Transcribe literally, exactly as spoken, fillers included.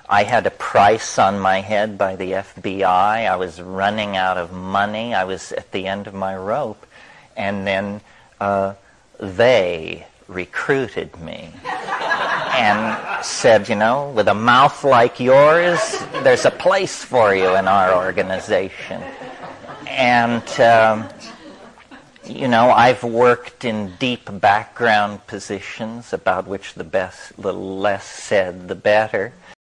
I had a price on my head by the F B I. I was running out of money. I was at the end of my rope. And then uh, they recruited me and said, you know, with a mouth like yours, there's a place for you in our organization. And, um, you know, I've worked in deep background positions about which the best, the less said, the better.